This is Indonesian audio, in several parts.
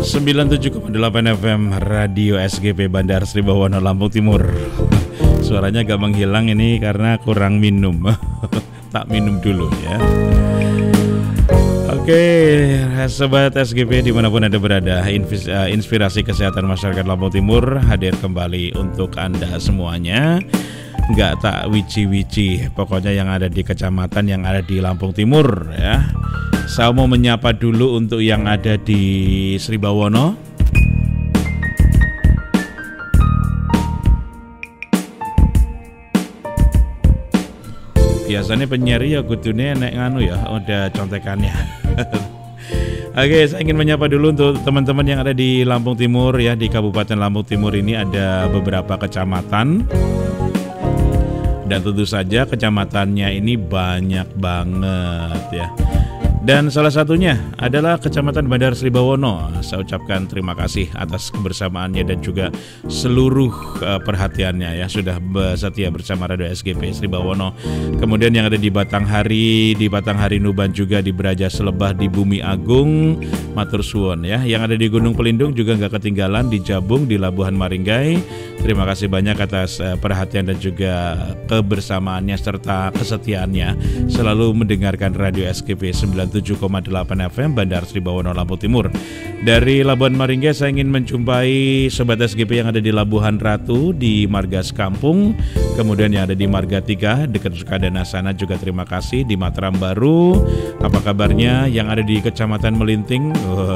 97,8 FM Radio SGP Bandar Sri Bawono Lampung Timur. Suaranya agak menghilang ini karena kurang minum. Tak minum dulu ya. Oke, sobat SGP dimanapun Anda berada, inspirasi kesehatan masyarakat Lampung Timur hadir kembali untuk Anda semuanya. Nggak tak wici-wici, pokoknya yang ada di kecamatan yang ada di Lampung Timur ya. Saya mau menyapa dulu untuk yang ada di Sri Bawono. Biasanya penyiar ya kudune nek nganu ya, udah contekannya. Oke, saya ingin menyapa dulu untuk teman-teman yang ada di Lampung Timur ya. Di Kabupaten Lampung Timur ini ada beberapa kecamatan. Dan tentu saja kecamatannya ini banyak banget ya. Dan salah satunya adalah Kecamatan Bandar Sri Bawono. Saya ucapkan terima kasih atas kebersamaannya dan juga seluruh perhatiannya ya. Sudah setia bersama Radio SGP Sri Bawono. Kemudian yang ada di Batanghari Nuban juga, di Braja Selebah, di Bumi Agung, matur suwun ya. Yang ada di Gunung Pelindung juga nggak ketinggalan, di Jabung, di Labuhan Maringgai. Terima kasih banyak atas perhatian dan juga kebersamaannya serta kesetiaannya selalu mendengarkan Radio SGP 97,8 FM Bandar Sri Bawono Lampung Timur. Dari Labuhan Maringgai saya ingin menjumpai sobat SGP yang ada di Labuhan Ratu, di Marga Sekampung, kemudian yang ada di Marga 3 dekat Sukadana sana juga terima kasih. Di Mataram Baru, apa kabarnya? Yang ada di Kecamatan Melinting.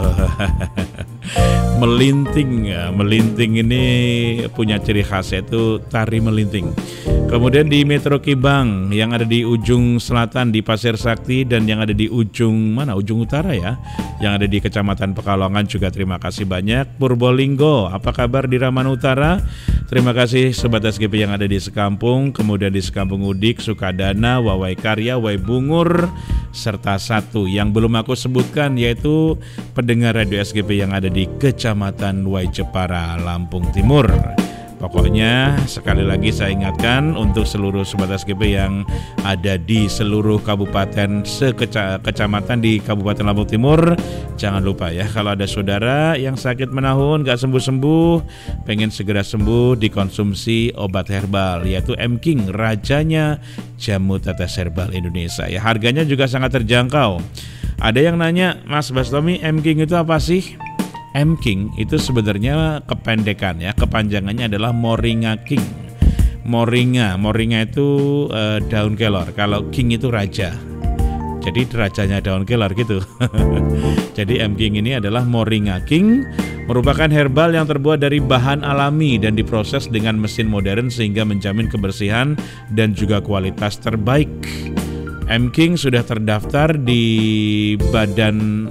Melinting ini punya ciri khas yaitu tari melinting. Kemudian di Metro Kibang yang ada di ujung selatan di Pasir Sakti, dan yang ada di ujung utara ya, yang ada di Kecamatan Pekalongan juga terima kasih banyak. Purbolinggo, apa kabar di Raman Utara? Terima kasih sobat SGP yang ada di Sekampung, kemudian di Sekampung Udik, Sukadana, Wawai Karya, Wai Bungur, serta satu yang belum aku sebutkan yaitu pendengar Radio SGP yang ada di Kecamatan Wai Jepara, Lampung Timur. Pokoknya sekali lagi saya ingatkan untuk seluruh sobat SGP yang ada di seluruh kabupaten kecamatan di Kabupaten Lampung Timur, jangan lupa ya, kalau ada saudara yang sakit menahun gak sembuh-sembuh, pengen segera sembuh, dikonsumsi obat herbal yaitu M-King, rajanya jamu tetes herbal Indonesia ya. Harganya juga sangat terjangkau. Ada yang nanya, Mas Bastomi, M-King itu apa sih? M-King itu sebenarnya kependekan ya, kepanjangannya adalah Moringa King. Moringa itu daun kelor, kalau King itu raja. Jadi rajanya daun kelor gitu. Jadi M-King ini adalah Moringa King, merupakan herbal yang terbuat dari bahan alami dan diproses dengan mesin modern sehingga menjamin kebersihan dan juga kualitas terbaik. M-King sudah terdaftar di Badan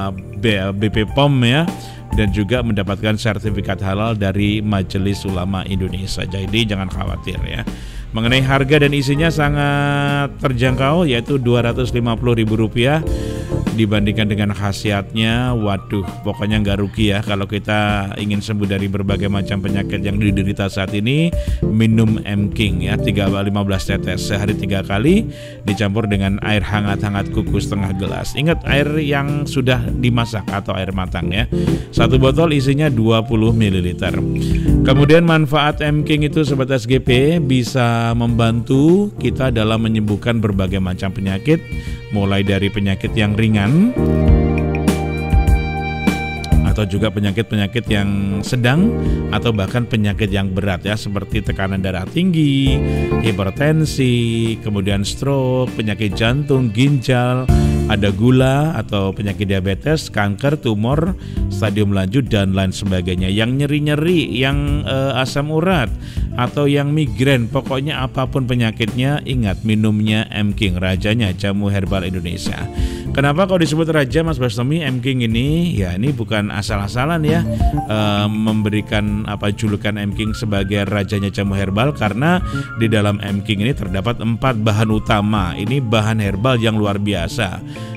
BP POM ya, dan juga mendapatkan sertifikat halal dari Majelis Ulama Indonesia. Jadi jangan khawatir ya. Mengenai harga dan isinya sangat terjangkau yaitu Rp250.000 dibandingkan dengan khasiatnya. Waduh, pokoknya nggak rugi ya kalau kita ingin sembuh dari berbagai macam penyakit yang diderita saat ini. Minum M-King ya, 15 tetes sehari 3 kali dicampur dengan air hangat-hangat kukus setengah gelas. Ingat, air yang sudah dimasak atau air matang ya. Satu botol isinya 20 ml. Kemudian manfaat M-King itu sobat SGP bisa membantu kita dalam menyembuhkan berbagai macam penyakit, mulai dari penyakit yang ringan atau juga penyakit-penyakit yang sedang atau bahkan penyakit yang berat ya, seperti tekanan darah tinggi, hipertensi, kemudian stroke, penyakit jantung, ginjal, ada gula atau penyakit diabetes, kanker, tumor, stadium lanjut dan lain sebagainya. Yang nyeri-nyeri, yang asam urat atau yang migrain, pokoknya apapun penyakitnya, ingat minumnya M-King, rajanya jamu herbal Indonesia. Kenapa kok disebut raja Mas Bastomi M-King ini? Ya ini bukan asal-asalan ya, memberikan julukan M-King sebagai rajanya jamu herbal, karena di dalam M-King ini terdapat 4 bahan utama. Ini bahan herbal yang luar biasa.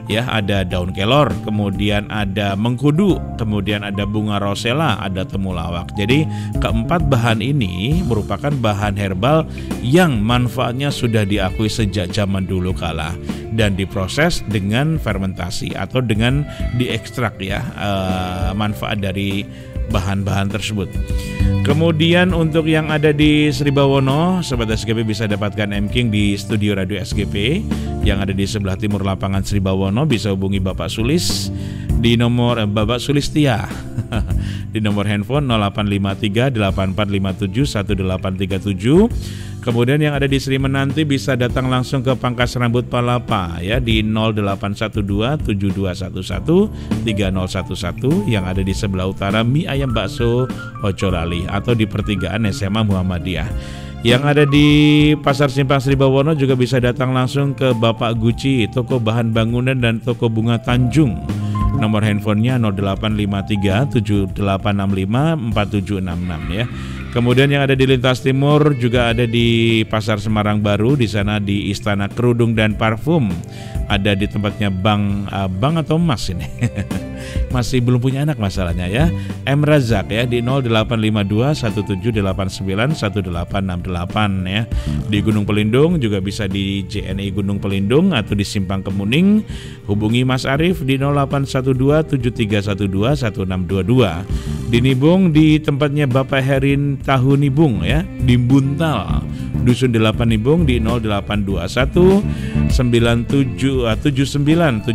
ya, ada daun kelor, kemudian ada mengkudu, kemudian ada bunga rosella, ada temulawak. Jadi keempat bahan ini merupakan bahan herbal yang manfaatnya sudah diakui sejak zaman dulu kala dan diproses dengan fermentasi atau dengan diekstrak ya, manfaat dari bahan-bahan tersebut. Kemudian untuk yang ada di Sribawono, Sobat SGP bisa dapatkan M-King di studio Radio SGP yang ada di sebelah timur lapangan Sribawono. Bisa hubungi Bapak Sulis di nomor Bapak Sulistia di nomor handphone 0853 8457 1837. Kemudian yang ada di Sri Menanti bisa datang langsung ke Pangkas Rambut Palapa ya di 0812 7211 3011 yang ada di sebelah utara Mie Ayam Bakso Ocorali atau di pertigaan SMA Muhammadiyah. Yang ada di Pasar Simpang Sribawono juga bisa datang langsung ke Bapak Guci, toko bahan bangunan dan toko bunga Tanjung. Nomor handphonenya 0853 7865 4766 ya. Kemudian yang ada di Lintas Timur juga ada di Pasar Semarang Baru, di sana di Istana Kerudung dan Parfum. Ada di tempatnya Bang atau Mas ini. Masih belum punya anak masalahnya ya. M Razak ya di 0852 1789 1868 ya. Di Gunung Pelindung juga bisa di JNI Gunung Pelindung atau di Simpang Kemuning. Hubungi Mas Arif di 0812 7312 1622. Di Nibung di tempatnya Bapak Herin Tahu Nibung ya, di Buntal Dusun 8 Nibung di 0821 7971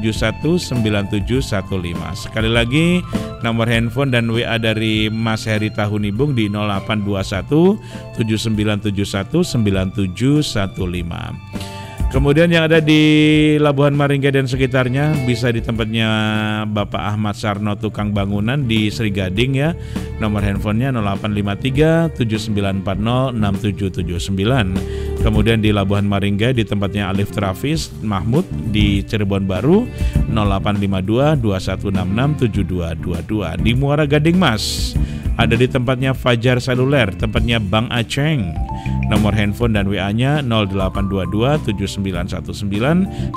9715. Sekali lagi nomor handphone dan WA dari Mas Heri Tahu Nibung di 0821 7971 9715. Kemudian yang ada di Labuhan Maringga dan sekitarnya bisa di tempatnya Bapak Ahmad Sarno Tukang Bangunan di Sri Gading ya. Nomor handphonenya 0853 7940 6779. Kemudian di Labuhan Maringga di tempatnya Alif Trafis Mahmud di Cirebon Baru 0852 2166 7222. Di Muara Gading Mas ada di tempatnya Fajar Seluler, tempatnya Bang Aceng. Nomor handphone dan WA-nya 0822 7919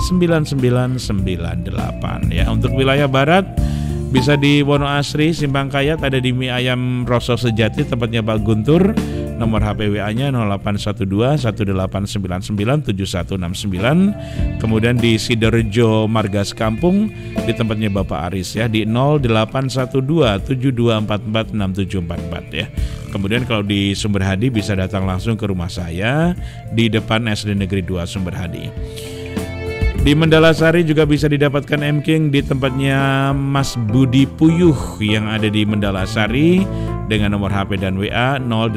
9998 ya. Untuk wilayah barat bisa di Wonoasri, Simpang Kayat ada di Mie Ayam Rosso Sejati, tempatnya Pak Guntur. Nomor HP WA-nya 0812 1899 7169. Kemudian di Sidorejo Margas Kampung di tempatnya Bapak Aris ya di 0812 7244 6744 ya. Kemudian kalau di Sumberhadi bisa datang langsung ke rumah saya di depan SD Negeri 2 Sumberhadi. Di Mendalasari juga bisa didapatkan M-King di tempatnya Mas Budi Puyuh yang ada di Mendalasari dengan nomor HP dan WA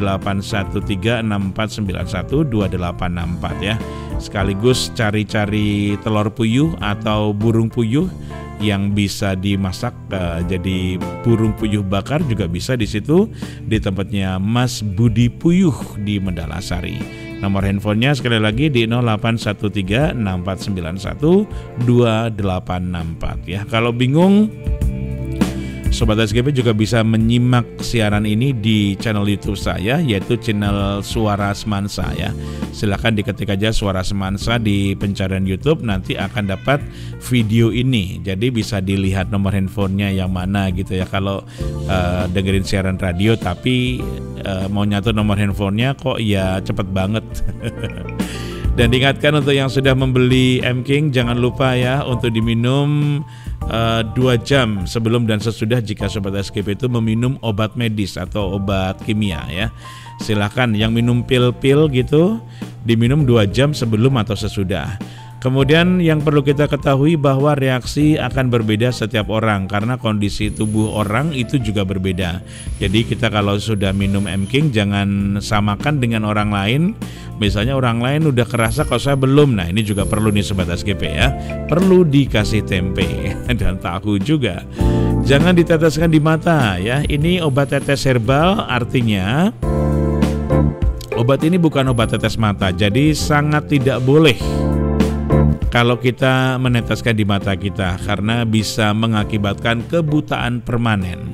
081364912864 ya. Sekaligus cari-cari telur puyuh atau burung puyuh yang bisa dimasak jadi burung puyuh bakar juga bisa di situ di tempatnya Mas Budi Puyuh di Mendalasari. Nomor handphonenya sekali lagi di 0813 6491 2864 ya. Kalau bingung, Sobat SGP juga bisa menyimak siaran ini di channel YouTube saya, yaitu channel Suara Semansa ya. Silakan diketik aja Suara Semansa di pencarian YouTube, nanti akan dapat video ini. Jadi bisa dilihat nomor handphonenya yang mana gitu ya. Kalau dengerin siaran radio tapi mau nyatur nomor handphonenya kok ya cepet banget. Dan diingatkan untuk yang sudah membeli M-King, jangan lupa ya untuk diminum 2 jam sebelum dan sesudah jika Sobat SGP itu meminum obat medis atau obat kimia ya. Silahkan yang minum pil-pil gitu diminum 2 jam sebelum atau sesudah. Kemudian yang perlu kita ketahui bahwa reaksi akan berbeda setiap orang karena kondisi tubuh orang itu juga berbeda. Jadi kita kalau sudah minum M-King jangan samakan dengan orang lain. Misalnya orang lain udah kerasa kok saya belum. Nah ini juga perlu nih Sobat SGP ya. Perlu dikasih tempe dan tahu juga. Jangan diteteskan di mata ya. Ini obat tetes herbal, artinya obat ini bukan obat tetes mata. Jadi sangat tidak boleh kalau kita meneteskan di mata kita karena bisa mengakibatkan kebutaan permanen.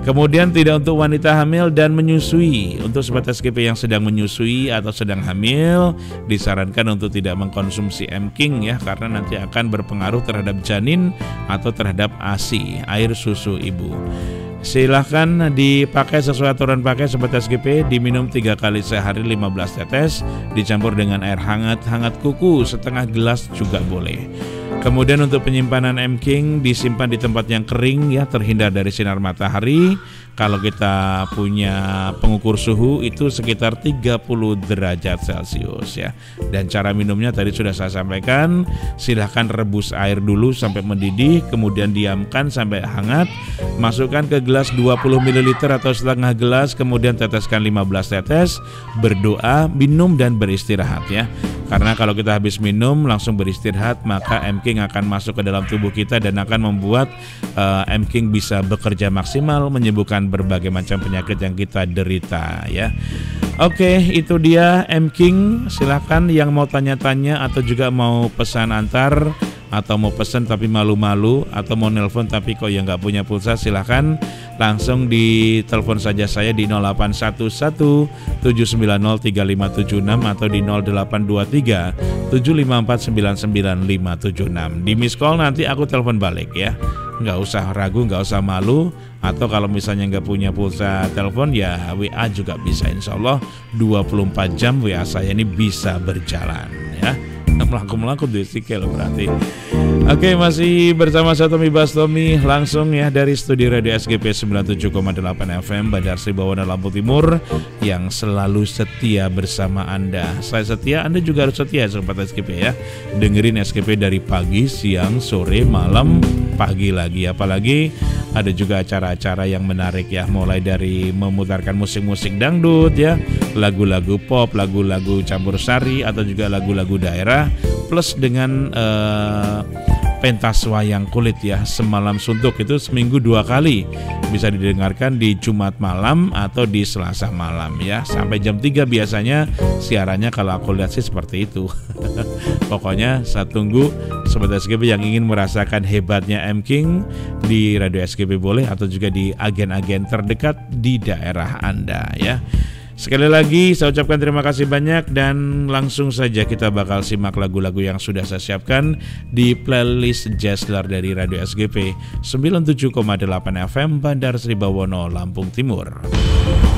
Kemudian tidak untuk wanita hamil dan menyusui. Untuk sobat SGP yang sedang menyusui atau sedang hamil, disarankan untuk tidak mengkonsumsi M-King ya, karena nanti akan berpengaruh terhadap janin atau terhadap ASI, air susu ibu. Silahkan dipakai sesuai aturan pakai sobat SGP, diminum 3 kali sehari 15 tetes, dicampur dengan air hangat kuku setengah gelas juga boleh. Kemudian untuk penyimpanan M-King disimpan di tempat yang kering ya, terhindar dari sinar matahari. Kalau kita punya pengukur suhu itu sekitar 30 derajat Celcius ya. Dan cara minumnya tadi sudah saya sampaikan, silahkan rebus air dulu sampai mendidih, kemudian diamkan sampai hangat, masukkan ke gelas 20 ml atau setengah gelas, kemudian teteskan 15 tetes, berdoa, minum dan beristirahat ya. Karena kalau kita habis minum langsung beristirahat, maka M-King akan masuk ke dalam tubuh kita dan akan membuat M-King bisa bekerja maksimal, menyembuhkan berbagai macam penyakit yang kita derita ya. Oke, itu dia M-King. Silahkan yang mau tanya-tanya atau juga mau pesan antar atau mau pesan tapi malu-malu atau mau nelpon tapi kok ya nggak punya pulsa, silahkan langsung ditelepon saja saya di 0811 790 3576 atau di 0823 754 99576. Di miss call nanti aku telepon balik ya. Nggak usah ragu, nggak usah malu. Atau kalau misalnya nggak punya pulsa telepon ya WA juga bisa, insya Allah 24 jam WA saya ini bisa berjalan ya. Melaku-melaku disikel berarti. Oke, masih bersama saya Tommy Bastomi langsung ya dari studio Radio SGP 97,8 FM Bandar Sri Bawana Lampung Timur yang selalu setia bersama Anda. Saya setia, Anda juga harus setia sobat SGP ya. Dengerin SGP dari pagi, siang, sore, malam, pagi lagi. Apalagi ada juga acara-acara yang menarik ya, mulai dari memutarkan musik-musik dangdut ya, lagu-lagu pop, lagu-lagu campur sari atau juga lagu-lagu daerah, plus dengan pentas wayang kulit ya. Semalam Suntuk itu seminggu 2 kali, bisa didengarkan di Jumat malam atau di Selasa malam ya. Sampai jam 3 biasanya siarannya, kalau aku lihat sih seperti itu. Pokoknya saya tunggu sobat SGP yang ingin merasakan hebatnya M-King di Radio SGP boleh, atau juga di agen-agen terdekat di daerah Anda ya. Sekali lagi saya ucapkan terima kasih banyak, dan langsung saja kita bakal simak lagu-lagu yang sudah saya siapkan di playlist Jazzler dari Radio SGP 97,8 FM Bandar Sri Bawana Lampung Timur.